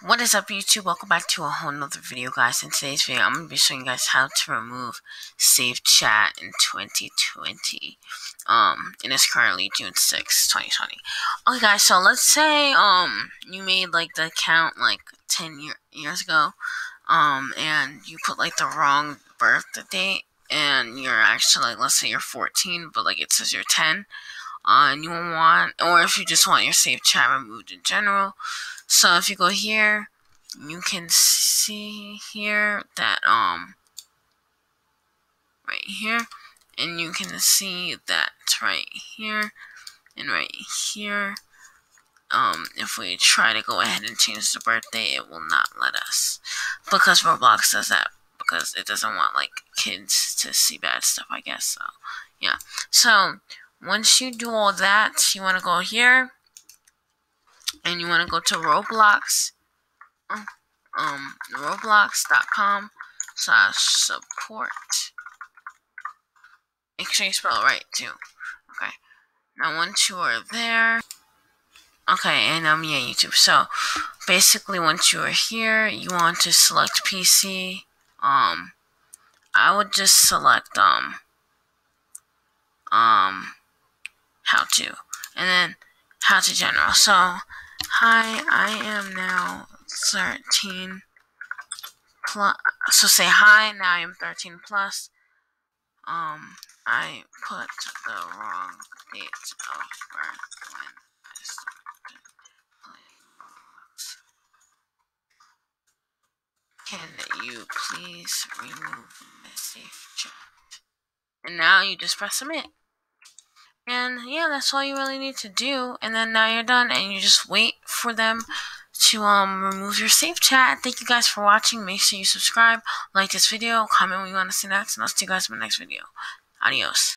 What is up, YouTube? Welcome back to a whole nother video, guys. In today's video, I'm going to be showing you guys how to remove Safechat in 2020. And it's currently June 6th, 2020. Okay, guys, so let's say, you made, like, the account, like, 10 years ago, and you put, like, the wrong birth date, and you're actually, like, let's say you're 14, but, like, it says you're 10. And you want, or if you just want your Safechat removed in general. So if you go here, you can see here that right here, and you can see that right here and right here. If we try to go ahead and change the birthday, it will not let us, because Roblox does that, because it doesn't want, like, kids to see bad stuff, I guess. So yeah, so once you do all that, you want to go here and you want to go to Roblox, roblox.com/support. Make sure you spell it right too. Okay, now once you are there, okay, and yeah, YouTube. So basically, once you are here, you want to select PC. I would just select how to, and then how to general. So, hi, I am now 13 plus. So say hi, now I am 13 plus. I put the wrong date of birth when I started playing Roblox. Can you please remove the Safechat? And now you just press submit. And yeah, that's all you really need to do. And then now you're done, and you just wait for them to remove your Safechat. Thank you guys for watching. Make sure you subscribe, like this video, comment what you want to see next, and I'll see you guys in my next video. Adios.